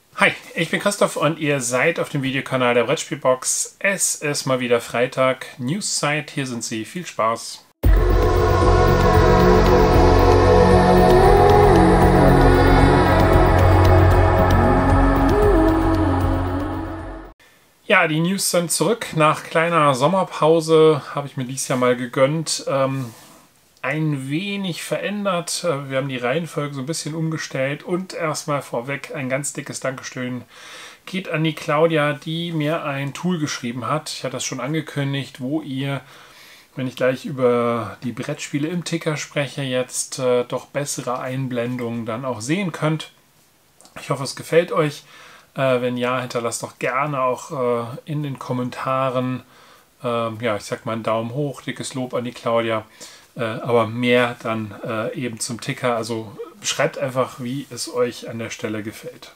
Hi, ich bin Christoph und ihr seid auf dem Videokanal der Brettspielbox. Es ist mal wieder Freitag, News-Zeit, hier sind sie, viel Spaß! Ja, die News sind zurück. Nach kleiner Sommerpause habe ich mir dieses Jahr mal gegönnt. Ein wenig verändert. Wir haben die Reihenfolge so ein bisschen umgestellt und erstmal vorweg ein ganz dickes Dankeschön geht an die Claudia, die mir ein Tool geschrieben hat. Ich hatte das schon angekündigt, wo ihr, wenn ich gleich über die Brettspiele im Ticker spreche, jetzt doch bessere Einblendungen dann auch sehen könnt. Ich hoffe, es gefällt euch. Wenn ja, hinterlasst doch gerne auch in den Kommentaren, ja, ich sag mal einen Daumen hoch, dickes Lob an die Claudia. Aber mehr dann eben zum Ticker. Also schreibt einfach, wie es euch an der Stelle gefällt.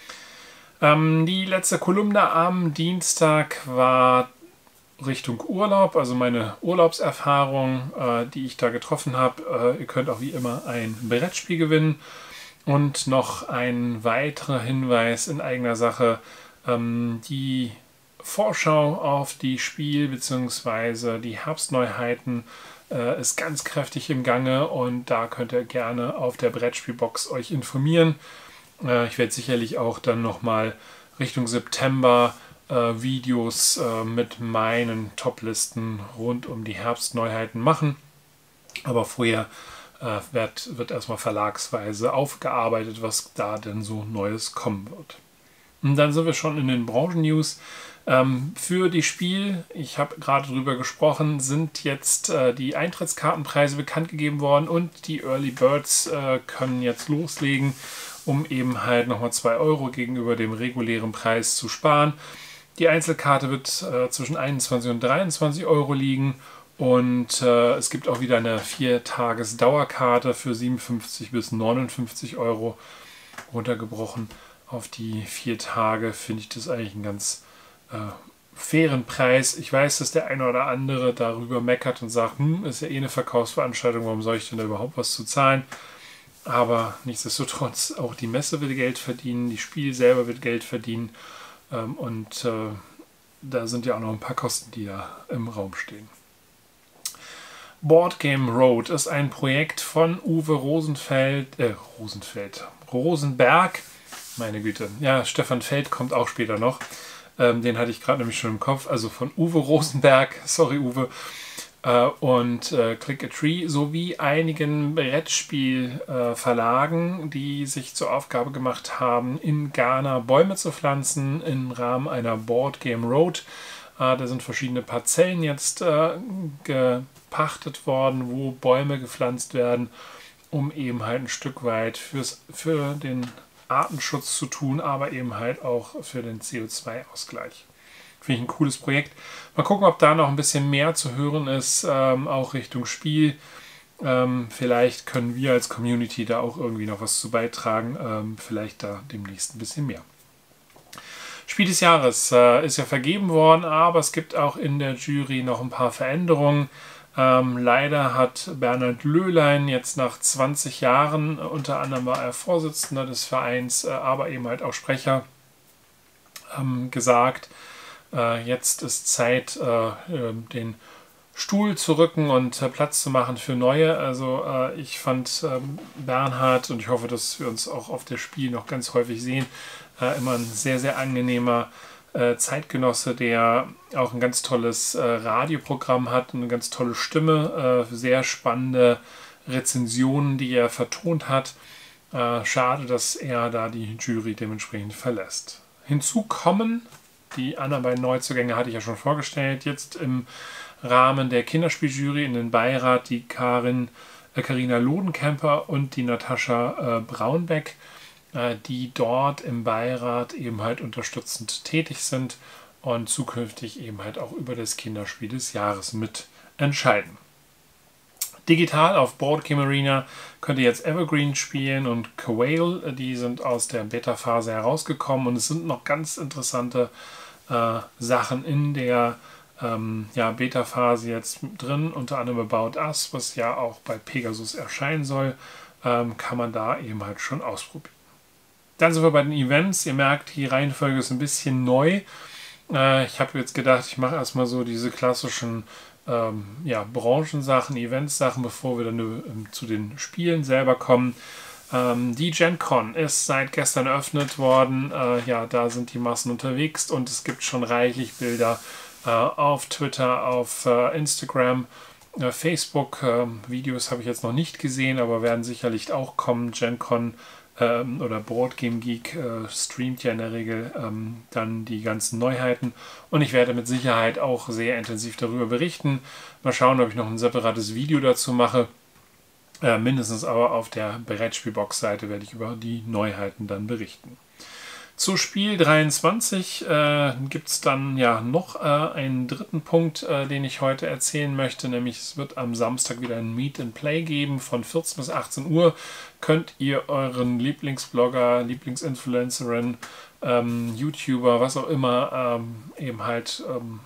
Die letzte Kolumne am Dienstag war Richtung Urlaub, also meine Urlaubserfahrung, die ich da getroffen habe. Ihr könnt auch wie immer ein Brettspiel gewinnen. Und noch ein weiterer Hinweis in eigener Sache, die Vorschau auf die Spiel- bzw. die Herbstneuheiten ist ganz kräftig im Gange und da könnt ihr gerne auf der Brettspielbox euch informieren. Ich werde sicherlich auch dann nochmal Richtung September Videos mit meinen Toplisten rund um die Herbstneuheiten machen. Aber vorher wird erstmal verlagsweise aufgearbeitet, was da denn so Neues kommen wird. Und dann sind wir schon in den Branchen-News. Für die Spiel, ich habe gerade drüber gesprochen, sind jetzt die Eintrittskartenpreise bekannt gegeben worden und die Early Birds können jetzt loslegen, um eben halt nochmal 2 Euro gegenüber dem regulären Preis zu sparen. Die Einzelkarte wird zwischen 21 und 23 Euro liegen und es gibt auch wieder eine 4-Tages-Dauerkarte für 57 bis 59 Euro runtergebrochen. Auf die 4 Tage finde ich das eigentlich ein ganz fairen Preis. Ich weiß, dass der eine oder andere darüber meckert und sagt, ist ja eh eine Verkaufsveranstaltung, warum soll ich denn da überhaupt was zu zahlen? Aber nichtsdestotrotz, auch die Messe will Geld verdienen, die Spiel selber wird Geld verdienen und da sind ja auch noch ein paar Kosten, die da im Raum stehen. Board Game Road ist ein Projekt von Uwe Rosenberg. Meine Güte. Ja, Stefan Feld kommt auch später noch. Den hatte ich gerade nämlich schon im Kopf. Also von Uwe Rosenberg, sorry Uwe, und Click a Tree sowie einigen Brettspielverlagen, die sich zur Aufgabe gemacht haben, in Ghana Bäume zu pflanzen im Rahmen einer Board Game Road. Da sind verschiedene Parzellen jetzt gepachtet worden, wo Bäume gepflanzt werden, um eben halt ein Stück weit für den Artenschutz zu tun, aber eben halt auch für den CO2-Ausgleich. Finde ich ein cooles Projekt. Mal gucken, ob da noch ein bisschen mehr zu hören ist, auch Richtung Spiel. Vielleicht können wir als Community da auch irgendwie noch was zu beitragen. Vielleicht da demnächst ein bisschen mehr. Spiel des Jahres ist ja vergeben worden, aber es gibt auch in der Jury noch ein paar Veränderungen. Leider hat Bernhard Löhlein jetzt nach 20 Jahren, unter anderem war er Vorsitzender des Vereins, aber eben halt auch Sprecher, gesagt, jetzt ist Zeit, den Stuhl zu rücken und Platz zu machen für Neue. Also ich fand Bernhard, und ich hoffe, dass wir uns auch auf der Spiel noch ganz häufig sehen, immer ein sehr, sehr angenehmer Zeitgenosse, der auch ein ganz tolles Radioprogramm hat, eine ganz tolle Stimme, sehr spannende Rezensionen, die er vertont hat. Schade, dass er da die Jury dementsprechend verlässt. Hinzu kommen, die anderen beiden Neuzugänge hatte ich ja schon vorgestellt, jetzt im Rahmen der Kinderspieljury in den Beirat die Carina Lodenkemper und die Natascha Braunbeck, die dort im Beirat eben halt unterstützend tätig sind und zukünftig eben halt auch über das Kinderspiel des Jahres mit entscheiden. Digital auf Board Game Arena könnt ihr jetzt Evergreen spielen und Quail, die sind aus der Beta-Phase herausgekommen und es sind noch ganz interessante Sachen in der Beta-Phase jetzt drin, unter anderem About Us, was ja auch bei Pegasus erscheinen soll, kann man da eben halt schon ausprobieren. Dann sind wir bei den Events. Ihr merkt, die Reihenfolge ist ein bisschen neu. Ich habe jetzt gedacht, ich mache erstmal so diese klassischen ja, Branchensachen, Events-Sachen, bevor wir dann zu den Spielen selber kommen. Die Gen Con ist seit gestern eröffnet worden. Ja, da sind die Massen unterwegs und es gibt schon reichlich Bilder auf Twitter, auf Instagram, Facebook. Videos habe ich jetzt noch nicht gesehen, aber werden sicherlich auch kommen. Gen Con oder Board Game Geek streamt ja in der Regel dann die ganzen Neuheiten und ich werde mit Sicherheit auch sehr intensiv darüber berichten. Mal schauen, ob ich noch ein separates Video dazu mache. Mindestens aber auf der Brettspielbox-Seite werde ich über die Neuheiten dann berichten. Zu Spiel 23 gibt es dann ja noch einen dritten Punkt, den ich heute erzählen möchte, nämlich es wird am Samstag wieder ein Meet and Play geben von 14 bis 18 Uhr. Könnt ihr euren Lieblingsblogger, Lieblingsinfluencerin, YouTuber, was auch immer, eben halt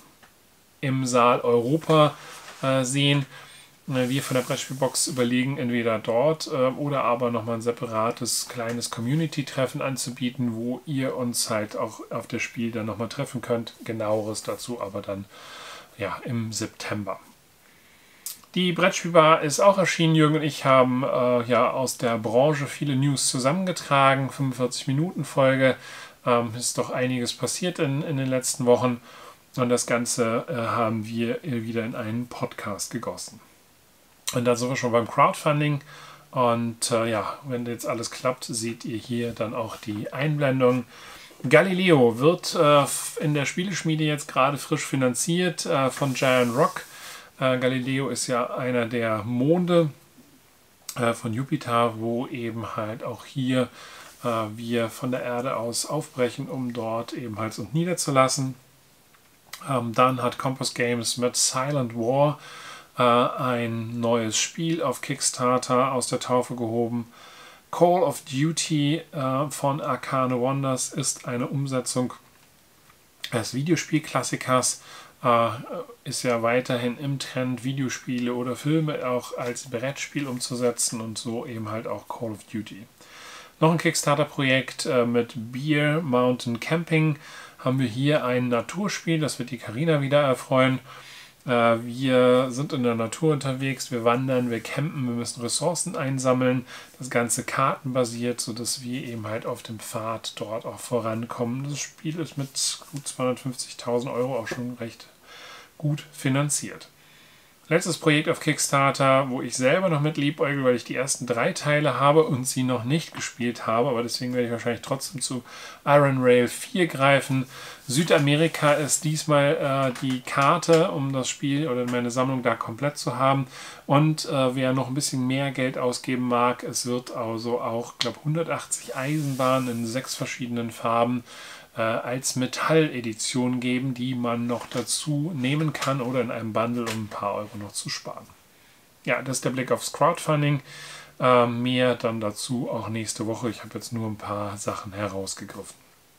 im Saal Europa sehen. Wir von der Brettspielbox überlegen, entweder dort oder aber nochmal ein separates kleines Community-Treffen anzubieten, wo ihr uns halt auch auf das Spiel dann nochmal treffen könnt. Genaueres dazu aber dann ja im September. Die Brettspielbar ist auch erschienen. Jürgen und ich haben ja aus der Branche viele News zusammengetragen. 45-Minuten-Folge. Ist doch einiges passiert in den letzten Wochen. Und das Ganze haben wir wieder in einen Podcast gegossen. Und dann sind wir schon beim Crowdfunding. Und ja, wenn jetzt alles klappt, seht ihr hier dann auch die Einblendung. Galileo wird in der Spieleschmiede jetzt gerade frisch finanziert von Giant Rock. Galileo ist ja einer der Monde von Jupiter, wo eben halt auch hier wir von der Erde aus aufbrechen, um dort eben halt uns niederzulassen. Dann hat Compass Games mit Silent War ein neues Spiel auf Kickstarter aus der Taufe gehoben. Call of Duty von Arcane Wonders ist eine Umsetzung des Videospielklassikers. Ist ja weiterhin im Trend, Videospiele oder Filme auch als Brettspiel umzusetzen und so eben halt auch Call of Duty. Noch ein Kickstarter-Projekt mit Beer Mountain Camping. Haben wir hier ein Naturspiel, das wird die Carina wieder erfreuen. Wir sind in der Natur unterwegs, wir wandern, wir campen, wir müssen Ressourcen einsammeln. Das Ganze kartenbasiert, sodass wir eben halt auf dem Pfad dort auch vorankommen. Das Spiel ist mit gut 250.000 Euro auch schon recht gut finanziert. Letztes Projekt auf Kickstarter, wo ich selber noch mit liebäugel, weil ich die ersten 3 Teile habe und sie noch nicht gespielt habe, aber deswegen werde ich wahrscheinlich trotzdem zu Iron Rail 4 greifen. Südamerika ist diesmal die Karte, um das Spiel oder meine Sammlung da komplett zu haben. Und wer noch ein bisschen mehr Geld ausgeben mag, es wird also auch, glaube ich, 180 Eisenbahnen in 6 verschiedenen Farben als Metall-Edition geben, die man noch dazu nehmen kann oder in einem Bundle, um ein paar Euro noch zu sparen. Ja, das ist der Blick aufs Crowdfunding. Mehr dann dazu auch nächste Woche. Ich habe jetzt nur ein paar Sachen herausgegriffen.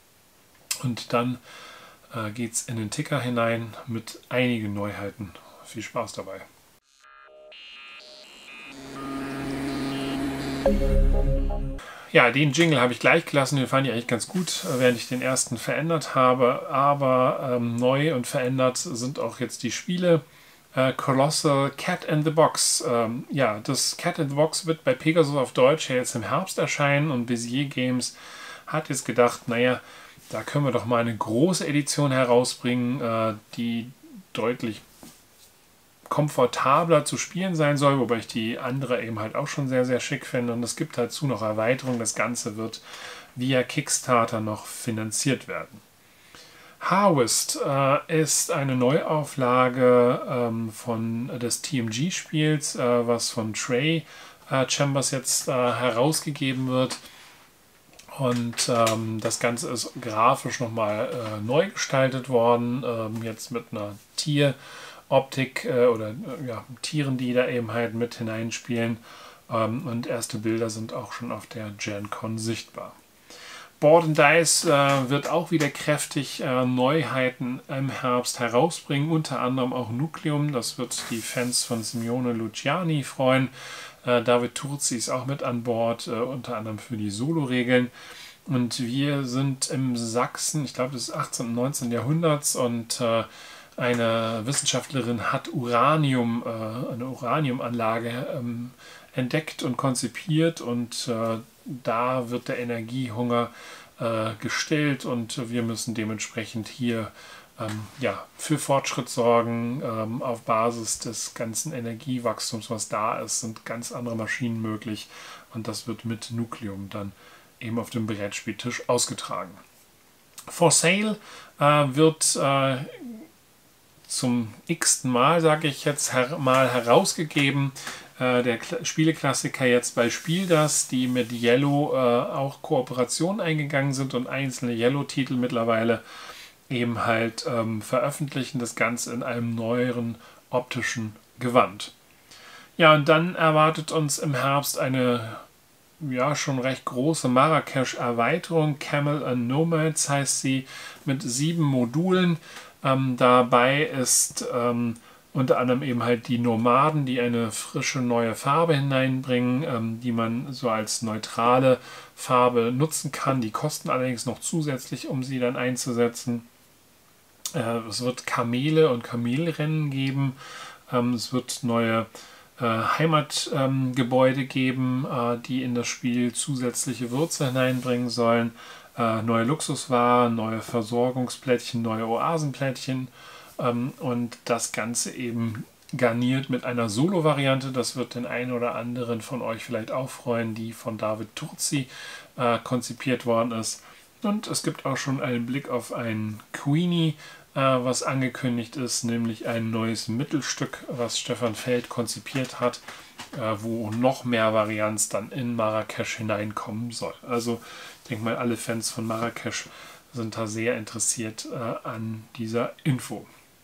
Und dann geht es in den Ticker hinein mit einigen Neuheiten. Viel Spaß dabei. Ja, den Jingle habe ich gleich gelassen, den fand ich eigentlich ganz gut, während ich den ersten verändert habe. Aber neu und verändert sind auch jetzt die Spiele. Colossal Cat in the Box. Ja, das Cat in the Box wird bei Pegasus auf Deutsch ja jetzt im Herbst erscheinen und Bezier Games hat jetzt gedacht, naja, da können wir doch mal eine große Edition herausbringen, die deutlich komfortabler zu spielen sein soll, wobei ich die andere eben halt auch schon sehr, sehr schick finde. Und es gibt dazu noch Erweiterungen. Das Ganze wird via Kickstarter noch finanziert werden. Harvest ist eine Neuauflage des TMG-Spiels, was von Trey Chambers jetzt herausgegeben wird. Und das Ganze ist grafisch nochmal neu gestaltet worden, jetzt mit einer Tieroptik oder ja, Tieren, die da eben halt mit hineinspielen. Und erste Bilder sind auch schon auf der Gen Con sichtbar. Board & Dice wird auch wieder kräftig Neuheiten im Herbst herausbringen, unter anderem auch Nucleum. Das wird die Fans von Simeone Luciani freuen. David Turzi ist auch mit an Bord, unter anderem für die Solo-Regeln. Und wir sind im Sachsen, ich glaube, des 18. und 19. Jahrhunderts, und eine Wissenschaftlerin hat eine Uraniumanlage entdeckt und konzipiert, und da wird der Energiehunger gestillt, und wir müssen dementsprechend hier ja, für Fortschritt sorgen. Auf Basis des ganzen Energiewachstums, was da ist, sind ganz andere Maschinen möglich, und das wird mit Nukleum dann eben auf dem Brettspieltisch ausgetragen. For Sale wird zum x-ten Mal, sage ich jetzt mal, herausgegeben. Der Spieleklassiker jetzt bei Spiel das, die mit Yellow auch Kooperationen eingegangen sind und einzelne Yellow-Titel mittlerweile eben halt veröffentlichen, das Ganze in einem neueren optischen Gewand. Ja, und dann erwartet uns im Herbst eine ja schon recht große Marrakesch-Erweiterung. Camel and Nomads heißt sie, mit 7 Modulen. Dabei ist unter anderem eben halt die Nomaden, die eine frische neue Farbe hineinbringen, die man so als neutrale Farbe nutzen kann. Die kosten allerdings noch zusätzlich, um sie dann einzusetzen. Es wird Kamele und Kamelrennen geben. Es wird neue Heimatgebäude geben, die in das Spiel zusätzliche Würze hineinbringen sollen. Neue Luxuswaren, neue Versorgungsplättchen, neue Oasenplättchen, und das Ganze eben garniert mit einer Solo-Variante. Das wird den einen oder anderen von euch vielleicht auch freuen, die von David Turzi konzipiert worden ist. Und es gibt auch schon einen Blick auf ein Queenie, was angekündigt ist, nämlich ein neues Mittelstück, was Stefan Feld konzipiert hat, wo noch mehr Varianz dann in Marrakesch hineinkommen soll. Also ich denke mal, alle Fans von Marrakesch sind da sehr interessiert an dieser Info.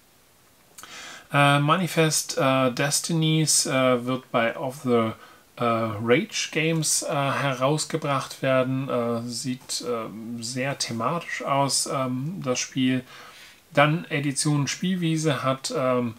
Manifest Destinies wird bei Of the Rage Games herausgebracht werden. Sieht sehr thematisch aus, das Spiel. Dann Edition Spielwiese hat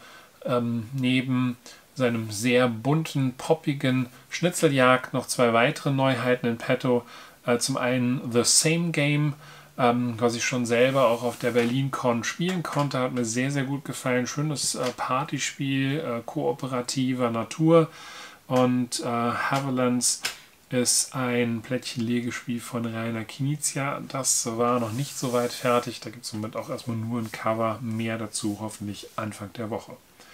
neben seinem sehr bunten, poppigen Schnitzeljagd noch 2 weitere Neuheiten in petto. Zum einen The Same Game, was ich schon selber auch auf der BerlinCon spielen konnte. Hat mir sehr, sehr gut gefallen. Schönes Partyspiel, kooperativer Natur. Und Havilands ist ein Plättchen-Legespiel von Rainer Knizia. Das war noch nicht so weit fertig. Da gibt es somit auch erstmal nur ein Cover. Mehr dazu hoffentlich Anfang der Woche.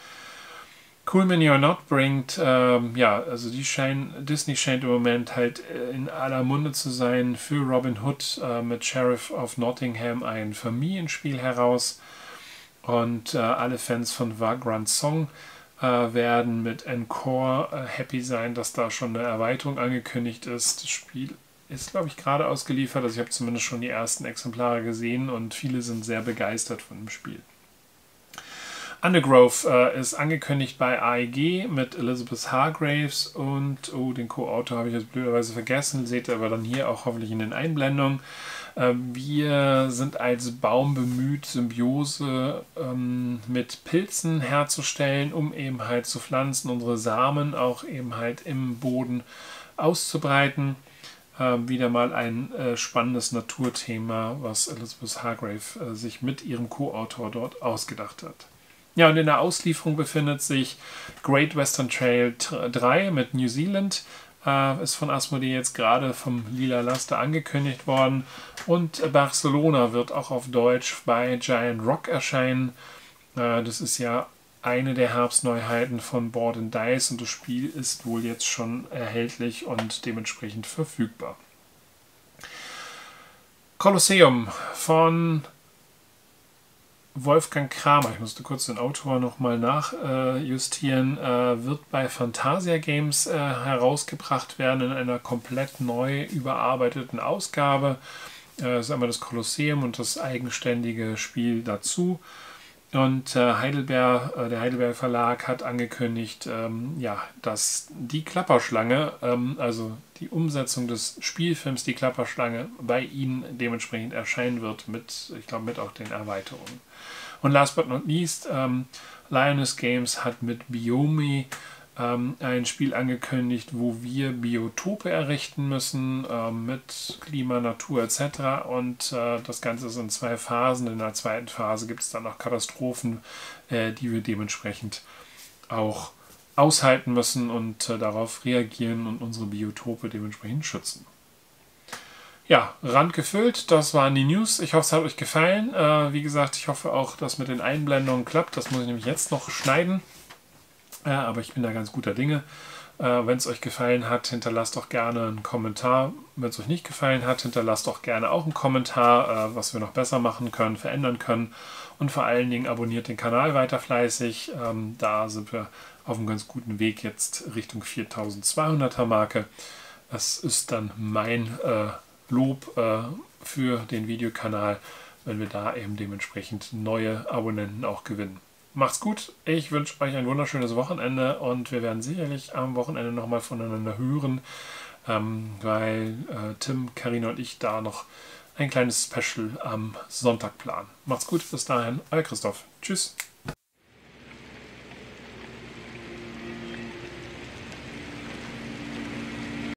Cool Mini or Not bringt, ja, also Disney scheint im Moment halt in aller Munde zu sein, für Robin Hood mit Sheriff of Nottingham ein Familienspiel heraus. Und alle Fans von Vagrant Song werden mit Encore happy sein, dass da schon eine Erweiterung angekündigt ist. Das Spiel ist, glaube ich, gerade ausgeliefert. Also ich habe zumindest schon die ersten Exemplare gesehen und viele sind sehr begeistert von dem Spiel. Undergrowth ist angekündigt bei AEG mit Elizabeth Hargraves und, den Co-Autor habe ich jetzt blöderweise vergessen, seht ihr aber dann hier auch hoffentlich in den Einblendungen. Wir sind als Baum bemüht, Symbiose mit Pilzen herzustellen, um eben halt zu pflanzen, unsere Samen auch eben halt im Boden auszubreiten. Wieder mal ein spannendes Naturthema, was Elizabeth Hargrave sich mit ihrem Co-Autor dort ausgedacht hat. Ja, und in der Auslieferung befindet sich Great Western Trail 3 mit New Zealand. Ist von Asmodee jetzt gerade vom Lila Laster angekündigt worden. Und Barcelona wird auch auf Deutsch bei Giant Rock erscheinen. Das ist ja eine der Herbstneuheiten von Board & Dice und das Spiel ist wohl jetzt schon erhältlich und dementsprechend verfügbar. Kolosseum von Wolfgang Kramer, ich musste kurz den Autor nochmal nachjustieren, wird bei Fantasia Games herausgebracht werden in einer komplett neu überarbeiteten Ausgabe. Das ist einmal das Kolosseum und das eigenständige Spiel dazu. Und der Heidelberg Verlag hat angekündigt, ja, dass die Klapperschlange, also die Umsetzung des Spielfilms Die Klapperschlange, bei ihnen dementsprechend erscheinen wird, ich glaube mit auch den Erweiterungen. Und last but not least, Lioness Games hat mit Biomi ein Spiel angekündigt, wo wir Biotope errichten müssen mit Klima, Natur etc. Und das Ganze ist in 2 Phasen. In der zweiten Phase gibt es dann noch Katastrophen, die wir dementsprechend auch aushalten müssen und darauf reagieren und unsere Biotope dementsprechend schützen. Ja, randgefüllt, das waren die News. Ich hoffe, es hat euch gefallen. Wie gesagt, ich hoffe auch, dass mit den Einblendungen klappt. Das muss ich nämlich jetzt noch schneiden. Aber ich bin da ganz guter Dinge. Wenn es euch gefallen hat, hinterlasst doch gerne einen Kommentar. Wenn es euch nicht gefallen hat, hinterlasst doch gerne auch einen Kommentar, was wir noch besser machen können, verändern können. Und vor allen Dingen abonniert den Kanal weiter fleißig. Da sind wir auf einem ganz guten Weg jetzt Richtung 4200er Marke. Das ist dann mein Lob für den Videokanal, wenn wir da eben dementsprechend neue Abonnenten auch gewinnen. Macht's gut, ich wünsche euch ein wunderschönes Wochenende und wir werden sicherlich am Wochenende nochmal voneinander hören, weil Tim, Carina und ich da noch ein kleines Special am Sonntag planen. Macht's gut, bis dahin, euer Christoph. Tschüss.